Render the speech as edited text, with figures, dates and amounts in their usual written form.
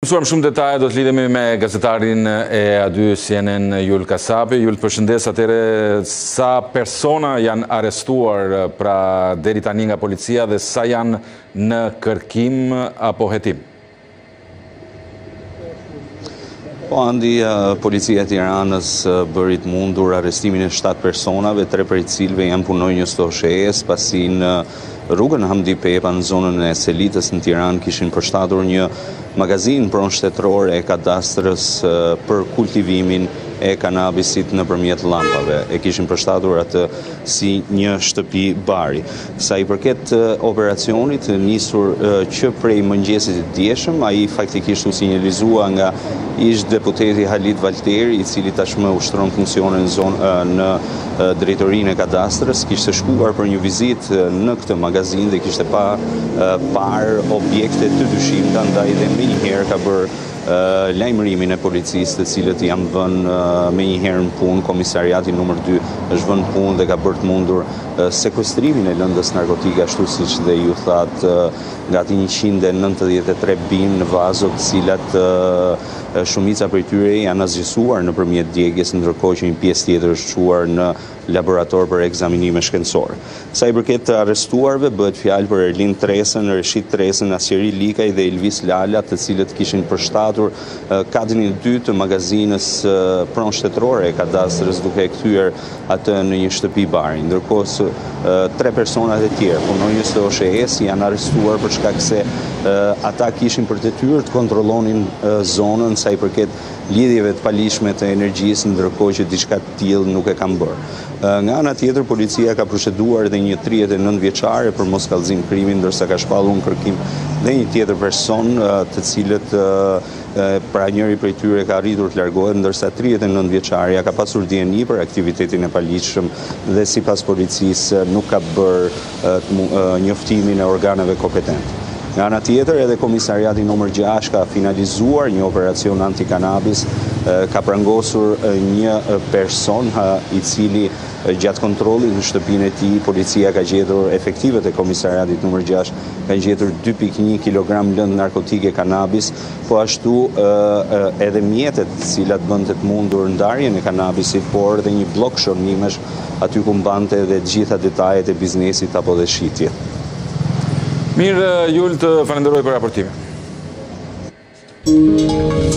Mësuam shumë detaje, do të lidhemi me gazetarin e A2 CNN Jul Kasapi. Jul, përshëndes, atere sa persona janë arrestuar pra deri tani nga policia dhe sa janë në kërkim apo hetim? Po, andi, policia e Tiranës bërit mundur arrestimin e 7 personave, 3 prej cilëve janë punonjës të OSHE-s, pasi në rrugën Hamdi Pepa në zonën e Selitës në Tiranë kishin përshtatur një magazin pronë shtetëror e kadastrës për kultivimin e kanabisit nëpërmjet llampave. E kishin përshtatur atë si një shtëpi bari. Sa i përket operacionit nisur që prej mëngjesit të dieshëm, ai faktikisht u sinjalizua nga ish deputeti Halit Valteri, i cili tashmë ushtron funksione në drejtorinë e kadastrës, kishte shkuar për një vizitë në këtë magazin dhe kishte parë objekte të dyshimta, ndaj dhe menjëherë ka bërë lajmërimin e policisë, të cilët janë vënë me njëherë në punë. Komisariati numër 2 është vënë punë dhe ka bërë të mundur sekuestrimin e lëndës narkotike, ashtu siç dhe ju thatë, gati 193 bim në vazo, të cilat shumica prej tyre janë azgjësuar nëpërmjet djegjes, ndërkohë që një pjesë tjetër është çuar në laborator për ekzaminime shkencore. Sa i përket të arrestuarve, bëhet fjalë për Erlin Tresën, Reshit Tresën, Asjeri Likaj dhe Elvis Lala, të cilët kishin përshtatur kadrin e dytë të magazinës pronë shtetërore e kadastrës, duke e kthyer atë në një shtëpi bari. Ndërkohë 3 personat e tjerë, punonjës të OSHE-s, janë arrestuar për shkak se ata kishin për detyrë të kontrollonin zonën sa i përket lidhjeve të palishme të energjisë, ndërkohë që diçka të tillë nuk e kanë bërë. Nga ana tjetër, policia ka proceduar dhe një 39 vjeçare për moskallëzim krimi, ndërsa ka shpallur në kërkim dhe një tjetër person, të cilët pra njëri prej tyre ka arritur të largohet, ndërsa 39 vjeçaria ka pasur dieni për aktivitetin e paligjshëm dhe sipas policisë nuk ka bërë njoftimin e organeve kompetente. Nga ana tjetër, edhe komisariati numër 6 ka finalizuar një operacion anti-kanabis, ka prangosur një person i cili gjatë kontrollit në shtëpinë e tij, policia ka gjetur, efektivet e komisariatit numër 6 kanë gjetur 2.1 kg lëndë narkotike kanabis, po ashtu edhe mjetet të cilat bënte të mundur ndarjen e kanabisit, por edhe një blok shornimesh aty ku mbante edhe të gjitha detajet e biznesit apo dhe shitjet. Mirë, Jul, të falenderoj për raportimin.